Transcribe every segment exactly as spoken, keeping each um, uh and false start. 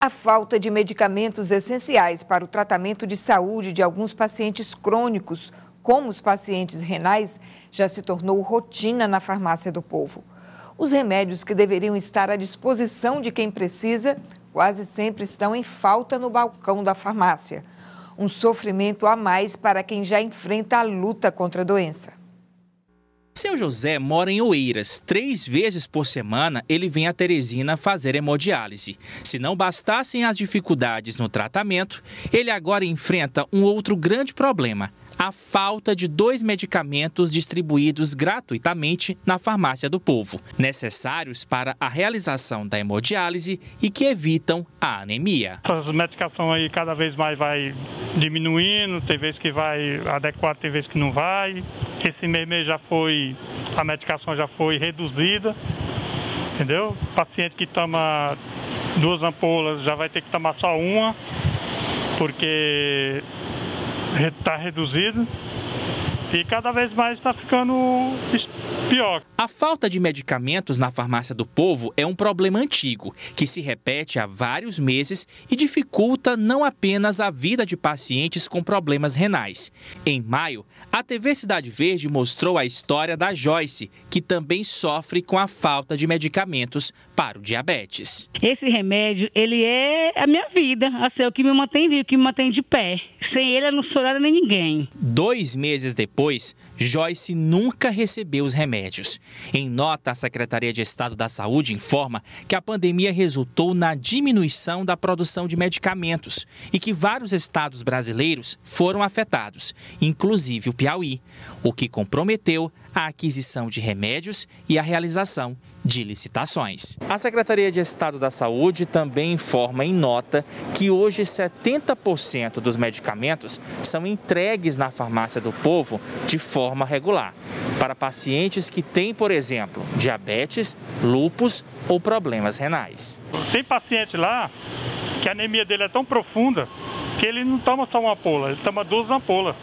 A falta de medicamentos essenciais para o tratamento de saúde de alguns pacientes crônicos, como os pacientes renais, já se tornou rotina na farmácia do povo. Os remédios que deveriam estar à disposição de quem precisa, quase sempre estão em falta no balcão da farmácia. Um sofrimento a mais para quem já enfrenta a luta contra a doença. Seu José mora em Oeiras. Três vezes por semana ele vem a Teresina fazer hemodiálise. Se não bastassem as dificuldades no tratamento, ele agora enfrenta um outro grande problema: a falta de dois medicamentos distribuídos gratuitamente na farmácia do povo, necessários para a realização da hemodiálise e que evitam a anemia. Essas medicações aí cada vez mais vai diminuindo, tem vezes que vai adequado, tem vezes que não vai. Esse mês já foi, a medicação já foi reduzida, entendeu? O paciente que toma duas ampolas já vai ter que tomar só uma, porque está reduzido e cada vez mais está ficando pior. A falta de medicamentos na farmácia do povo é um problema antigo, que se repete há vários meses e dificulta não apenas a vida de pacientes com problemas renais. Em maio, a T V Cidade Verde mostrou a história da Joyce, que também sofre com a falta de medicamentos para o diabetes. Esse remédio, ele é a minha vida, assim, o que me mantém vivo, o que me mantém de pé. Sem ele, eu não sou nada nem ninguém. Dois meses depois, Joyce nunca recebeu os remédios. Em nota, a Secretaria de Estado da Saúde informa que a pandemia resultou na diminuição da produção de medicamentos e que vários estados brasileiros foram afetados, inclusive o Piauí, o que comprometeu a aquisição de remédios e a realização de licitações. A Secretaria de Estado da Saúde também informa em nota que hoje setenta por cento dos medicamentos são entregues na farmácia do povo de forma regular, para pacientes que têm, por exemplo, diabetes, lúpus ou problemas renais. Tem paciente lá que a anemia dele é tão profunda que ele não toma só uma ampola, ele toma duas ampolas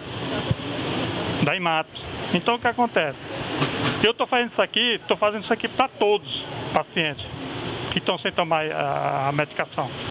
da Imatos. Então o que acontece? Eu estou fazendo isso aqui, estou fazendo isso aqui para todos os pacientes que estão sem tomar a medicação.